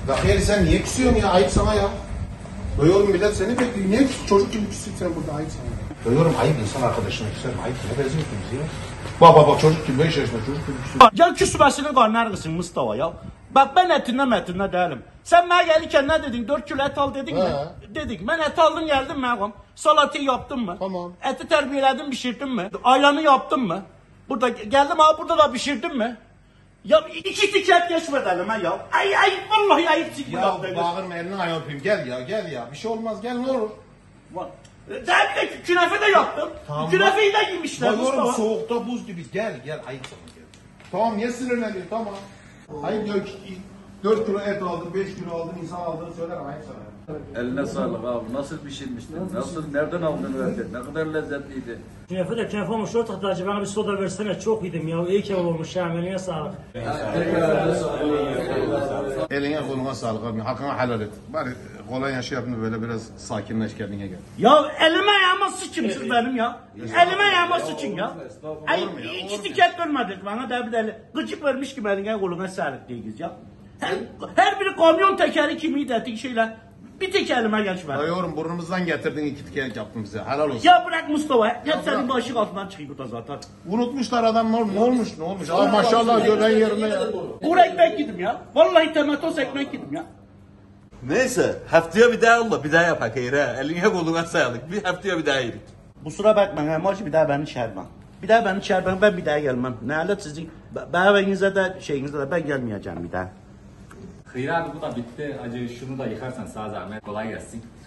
Rahiyeli sen niye küsüyorsun ya? Ayıp sana ya. Duyuyorum millet seni bekliyor. Niye çocuk gibi küsüyorsun sen burada? Ayıp sana. Duyuyorum ayıp insan arkadaşına küser. Ayıp ne benziyorsunuz ya? Bak çocuk gibi 5 yaşında çocuk gibi küsüyor. Gel küsmesini karnarısın Mustafa ya. Bak ben etinle değilim. Sen bana gelirken ne dedin? 4 kilo et al dedin mi? Dedik. Ben et aldım geldim ben. Salatayı yaptın mı? Tamam. Eti terbiyeledim pişirdin mi? Ayranı yaptın mı? Burada geldim abi burada da pişirdin mi? Ya 2 tiket geçmedi elime ya. Ay vallahi ayıp çıktı. Ya bağırma elini ayağını öpeyim. Gel ya. Bir şey olmaz gel ne olur. Sen bir de künefe de yaptım. Tamam. Künefeyi de yemişler Duyuyorum Mustafa. soğukta buz gibi. Gel ayıp sana gel. Tamam niye sinirleniyorsun tamam. Ayıp diyor ki 4 kilo et aldım 5 kilo aldım insan aldığını söyler ayıp sana. Eline sağlık abi. Nasıl pişirmiştin? Nasıl, nereden aldın öyle? Ne kadar lezzetliydi. Künefe olmuş ortak acı bana bir soda versene çok yedim ya. İyi kebap olmuş ya eline sağlık. Eline koluna sağlık abi. Hakkını helal et. Bari kolay yaşayalım böyle biraz sakinleş kendine gel. Ya elime ayağıma sıçın benim ya. Elime ayağıma sıçın ya. Ay 2 tiket vermedik bana da bir de gıcık vermiş gibi eline koluna sağlık diyiz ya. Her biri kamyon tekeri kimiydi etik şeyler. Bir tek elime geçmedi. Dayıyorum burnumuzdan getirdin 2 tiket yaptın bize. Helal olsun. Ya bırak Mustafa. Hep senin başın altından çıkıyor burada zaten. Unutmuşlar adam ne olmuş? Aa maşallah gören yerine ya. Kuru ekmek yedim ya. Vallahi tematos ekmek yedim ya. Neyse haftaya bir daha yolla bir daha yapak hayır ha. Eline koluna sağlık. Bir haftaya bir daha yedik. Kusura bakmayın emoji bir daha beni çağırma. Bir daha beni çağırmayın ben bir daha gelmem. Ne alet sizin evinize de şeyinize de ben gelmeyeceğim bir daha. Hayır abi bu da bitti. Acı şunu da yıkarsan sağ zahmet. Kolay gelsin.